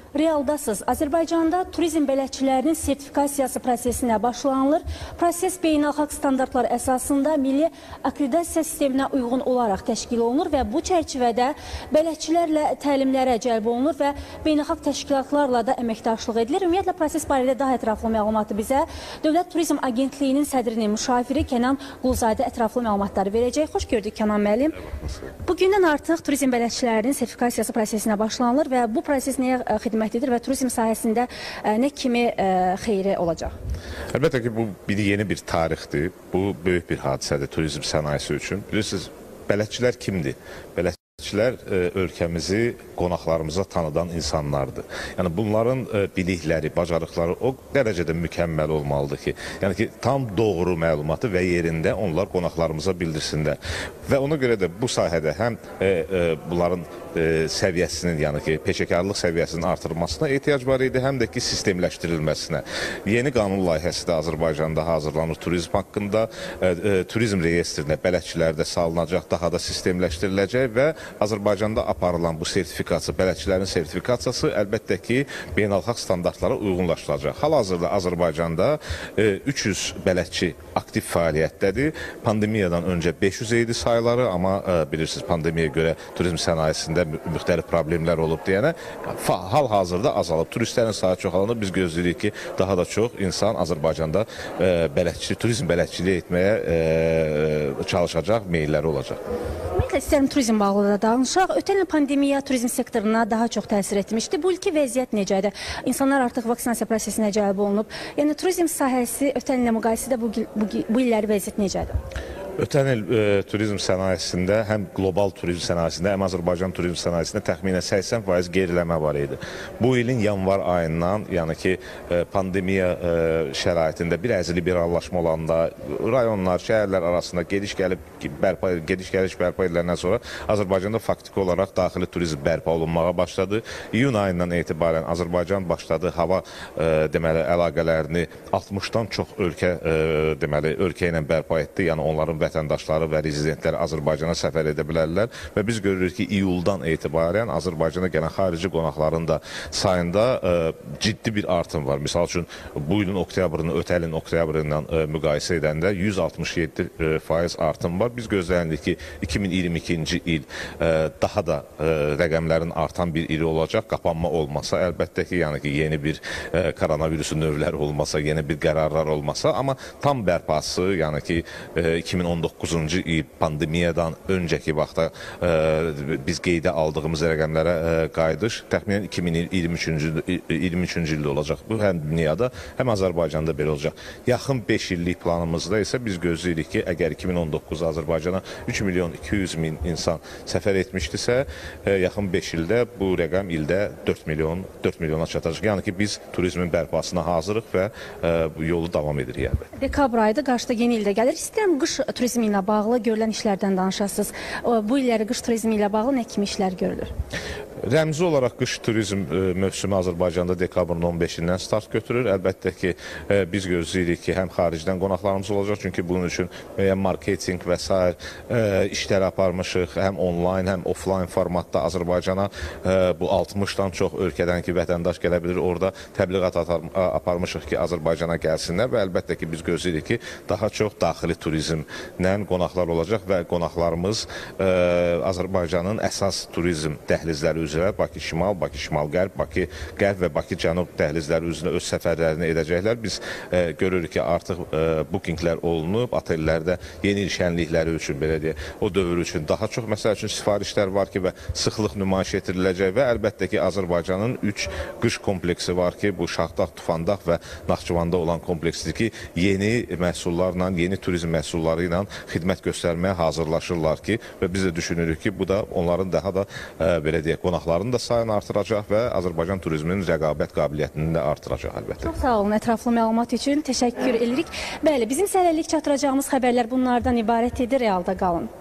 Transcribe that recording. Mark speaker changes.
Speaker 1: Realdasız. Azərbaycanda turizm bələdçilərinin sertifikasiyası prosesinə başlanılır. Proses beynəlxalq standartlar əsasında milli akkreditasiya sisteminə uyğun olaraq təşkil olunur və bu çərçivədə bələdçilərlə təlimlərə cəlb olunur və beynəlxalq təşkilatlarla da əməkdaşlıq edilir. Ümumiyyətlə, proses barədə daha ətraflı məlumatı bizə Dövlət Turizm Agentliyinin sədrinin müşaviri Kənan Quluzadə ətraflı məlumatları verəcək. Xoş gördük Kənan müəllim. Bugündən artıq turizm bələdçilərinin sertifikasiyası prosesinə başlanılır və bu proses nəyə xidmət edir və turizm sahəsində nə kimi xeyri olacaq?
Speaker 2: Əlbəttə ki, bu yeni bir tarixdir. Bu böyük bir hadisədir turizm sənayesi üçün. Bilirsiniz, bələdçilər kimdir? Bələdçilər ölkəmizi, qonaqlarımıza tanıdan insanlardır. Yəni bunların bilikləri, bacarıqları o dərəcədə mükəmməl olmalıdır ki, yəni ki, tam doğru məlumatı və yerində onlar qonaqlarımıza bildirsinlər. Və ona görə də bu sahədə həm bunların səviyyəsinin, yəni ki, peşəkarlıq səviyyəsinin artırılmasına ehtiyac var idi, həm də ki, sistemləşdirilməsinə. Yeni qanun layihəsi də Azərbaycanda hazırlanır turizm haqqında, turizm reyestrinə bələdçilər də salınacaq, daha da sistemləşdiriləcək və Azərbaycanda aparılan bu sertifikasiya, bələdçilərin sertifikasiyası əlbəttə ki, beynəlxalq standartlara uyğunlaşdırılacaq. Hal-hazırda Azərbaycanda 300 bələdçi aktiv fəaliyyətdədir. Pandemiyadan öncə 500 idi sayıları, amma bilirsiniz, pandemiyaya görə turizm sənayesində müxtəlif problemlər olub deyənə hal-hazırda azalıb. Turistlərin sayı çoxalanda biz gözləyirik ki, daha da çox insan Azərbaycanda turizm bələdçiliyi etməyə çalışacaq, meyilləri olacaq.
Speaker 1: Ümumiyyətlə, istəyirəm turizm bağlı da danışaq. Ötən il pandemiya turizm sektoruna daha çox təsir etmişdi. Bu ilki vəziyyət necədir? İnsanlar artıq vaksinasiya prosesinə cəlb olunub. Yəni, turizm sahəsi ötən illə müqayisədə bu illəri vəziyyət necədir?
Speaker 2: Ötən il turizm sənayesində, həm qlobal turizm sənayesində, həm Azərbaycan turizm sənayesində təxminən 80% geriləmə var idi. Bu ilin yanvar ayından, yəni ki, pandemiya şəraitində bir əzili bir hallaşma olanda, rayonlar, şəhərlər arasında gediş-gəliş bərpa ediləndən sonra Azərbaycanda faktiki olaraq daxili turizm bərpa olunmağa başladı. İyun ayından etibarən Azərbaycan başladı hava deməli, əlaqələrini 60-dan çox ölkə ilə bərpa etdi. Yəni onların vətəndaşları və rezidentləri Azərbaycana səfər edə bilərlər və biz görürük ki, iyuldan etibarən Azərbaycana gələn xarici qonaqların da sayında ciddi bir artım var. Misal üçün, bu ilin oktyabrını, ötən ilin oktyabrı ilə müqayisə edəndə 167% artım var. Biz gözlənirik ki, 2022-ci il daha da rəqəmlərin artan bir ili olacaq. Qapanma olmasa, əlbəttə ki, yəni ki, yeni bir koronavirusun növləri olmasa, yeni bir qərarlar olmasa, amma tam bərpası, yəni ki, 2019-cu il pandemiyadan öncəki vaxtda biz qeydə aldığımız rəqəmlərə qayıdış təxminən 2023-cü ildə olacaq. Bu həm dünyada, həm Azərbaycanda belə olacaq. Yaxın 5 illik planımızda isə biz gözləyirik ki, əgər 2019-da Azərbaycana 3 milyon 200 min insan səfər etmişdisə, yaxın 5 ildə bu rəqəm ildə 4 milyona çatacaq. Yəni ki, biz turizmin bərpasına hazırıq və bu yolu davam edirik əlbəttə.
Speaker 1: Dekabr ayıdır, qarşıda yeni ildə gəlir. İstəyirəm qış turizmi ilə bağlı görülən işlərdən danışasınız. Bu illəri qış turizmi ilə bağlı nə kimi işlər görülür?
Speaker 2: Rəmzi olaraq qış turizm mövsümü Azərbaycanda dekabrın 15-dən start götürür. Əlbəttə ki, biz gözləyirik ki, həm xaricdən qonaqlarımız olacaq, çünki bunun üçün marketinq və s. işləri aparmışıq, həm onlayn, həm offlayn formatda Azərbaycana bu 60-dan çox ölkədən ki, vətəndaş gələ bilir, orada təbliğat aparmışıq ki, Azərbaycana gəlsinlər və əlbəttə ki, biz gözləyirik ki, daha çox daxili turizmlə qonaqlar olacaq və qonaqlarımız Azərbaycanın əsas turizm dəhlizləri üzrə Bakı Şimal, Bakı Şimal-Qərb, Bakı Qərb və Bakı Cənub dəhlizləri üzrə öz səfərlərini edəcəklər. Biz görürük ki, artıq bookinglər olunub, otellərdə yeni il şənlikləri üçün, belə deyək, o dövr üçün daha çox, məsəl üçün, sifarişlər var ki və sıxlıq nümayiş etdiriləcək və əlbəttə ki, Azərbaycanın 3 qış kompleksi var ki, bu Şahdağ, Tufandağ və Naxçıvanda olan kompleksdir ki, yeni məhsullarla, yeni turizm məhsulları ilə xidmət göstərməyə hazırlaşırlar ki, və biz də düşünürük ki, bu da onların daha da, belə deyək, qonaqların da sayını artıracaq və Azərbaycan turizminin rəqabət qabiliyyətini də artıracaq əlbəttə.
Speaker 1: Çox sağ olun ətraflı məlumat üçün. Təşəkkür edirik. Bəli, bizim səhərlik çatdıracağımız xəbərlər bunlardan ibarət edir. Realda qalın.